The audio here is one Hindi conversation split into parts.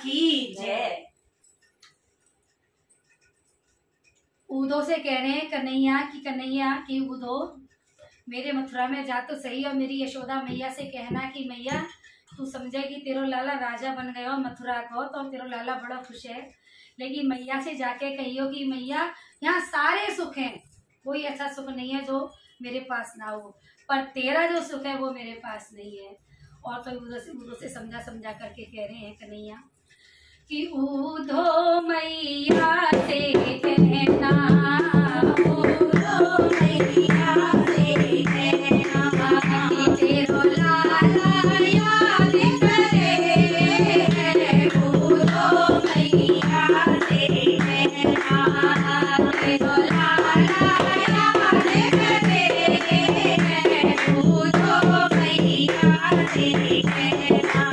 की जय। उदो से कह रहे हैं कन्हैया की उदो मेरे मथुरा में जा तो सही और मेरी यशोदा मैया से कहना कि मैया तू समझे कि तेरो लाला राजा बन गयो मथुरा को, तो तेरो लाला बड़ा खुश है, लेकिन मैया से जाके कहियो कि मैया यहाँ सारे सुख हैं, कोई ऐसा सुख नहीं है जो मेरे पास ना हो, पर तेरा जो सुख है वो मेरे पास नहीं है। और तो उदो से समझा करके कह रहे हैं कन्हैया कि उदो मैया से कहना, उदो मैया से कहना कि तेरो लाला याद करे, उदो मैया से कहना तेरो लाला याद करे, उदो मैया से कहना।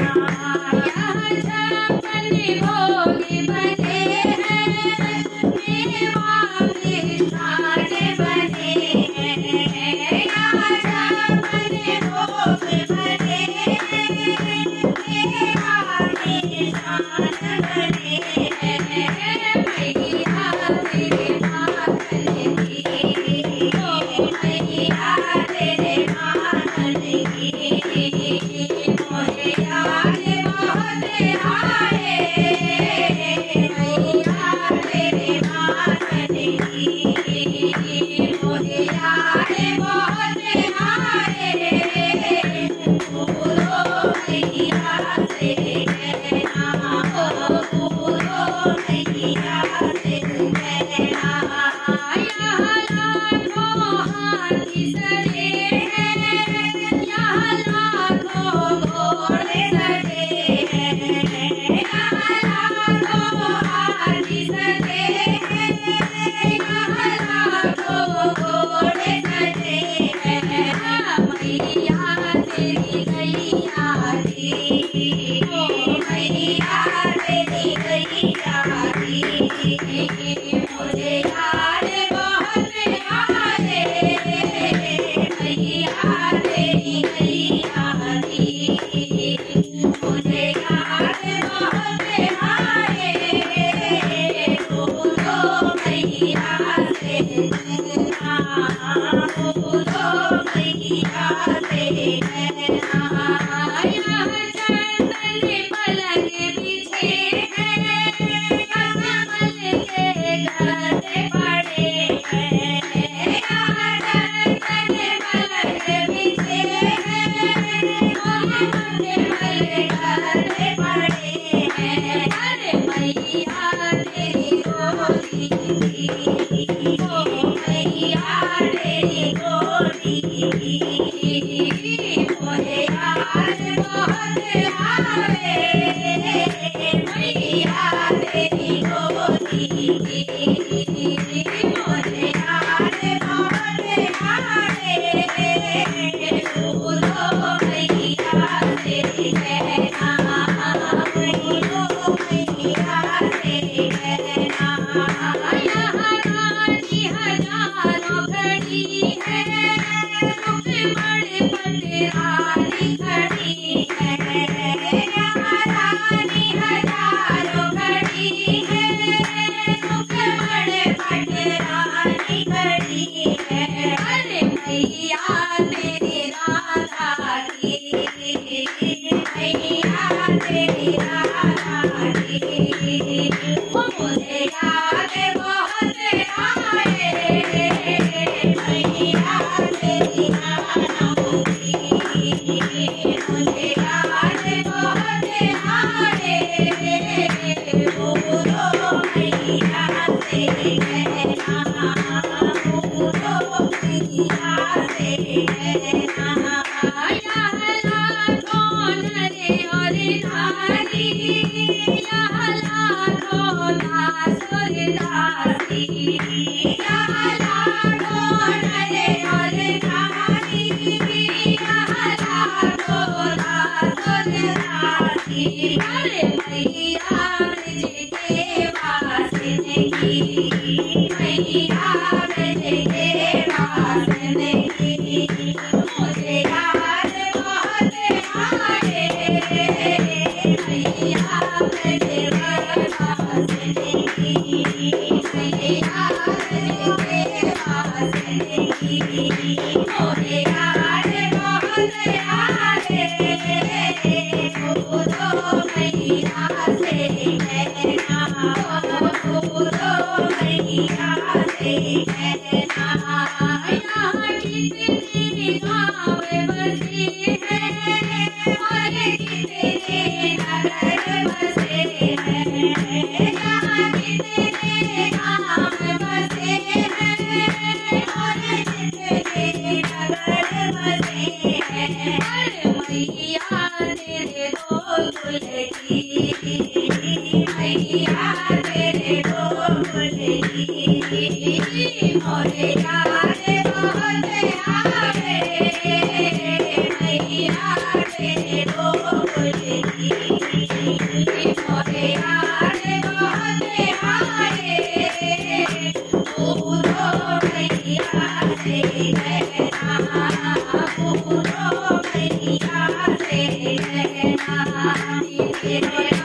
Yeah. Yeah.